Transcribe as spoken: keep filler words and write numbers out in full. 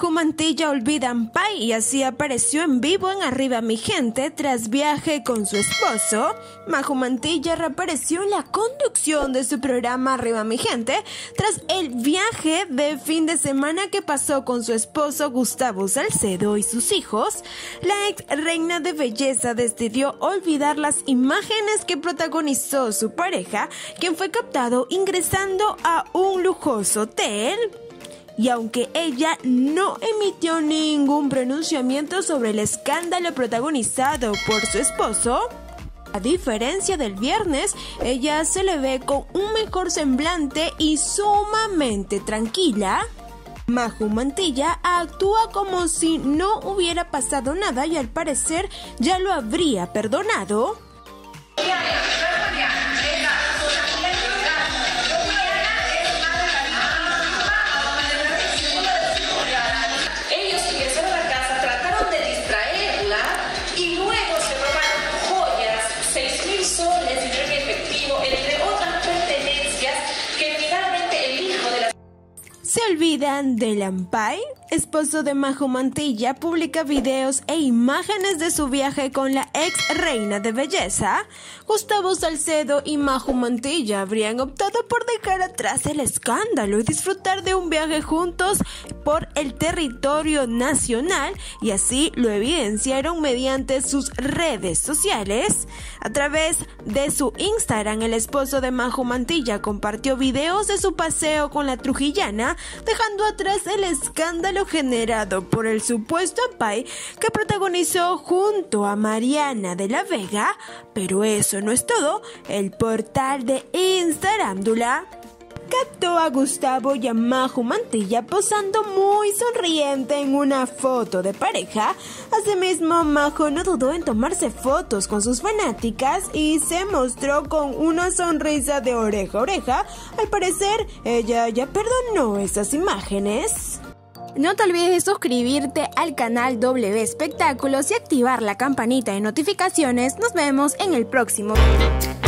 Majo Mantilla olvida Ampay y así apareció en vivo en Arriba Mi Gente tras viaje con su esposo. Majo Mantilla reapareció en la conducción de su programa Arriba Mi Gente tras el viaje de fin de semana que pasó con su esposo Gustavo Salcedo y sus hijos. La ex reina de belleza decidió olvidar las imágenes que protagonizó su pareja, quien fue captado ingresando a un lujoso hotel. Y aunque ella no emitió ningún pronunciamiento sobre el escándalo protagonizado por su esposo, a diferencia del viernes, ella se le ve con un mejor semblante y sumamente tranquila. Majo Mantilla actúa como si no hubiera pasado nada y al parecer ya lo habría perdonado. ¿Se olvidan del Ampay? Esposo de Majo Mantilla publica videos e imágenes de su viaje con la ex reina de belleza. Gustavo Salcedo y Majo Mantilla habrían optado por dejar atrás el escándalo y disfrutar de un viaje juntos por el territorio nacional, y así lo evidenciaron mediante sus redes sociales. A través de su Instagram, el esposo de Majo Mantilla compartió videos de su paseo con la trujillana, dejando atrás el escándalo generado por el supuesto Ampay que protagonizó junto a Mariana de la Vega. Pero eso no es todo. El portal de Instarándula captó a Gustavo y a Majo Mantilla posando muy sonriente en una foto de pareja. Asimismo, Majo no dudó en tomarse fotos con sus fanáticas y se mostró con una sonrisa de oreja a oreja. Al parecer, ella ya perdonó esas imágenes. No te olvides de suscribirte al canal W Espectáculos y activar la campanita de notificaciones. Nos vemos en el próximo video.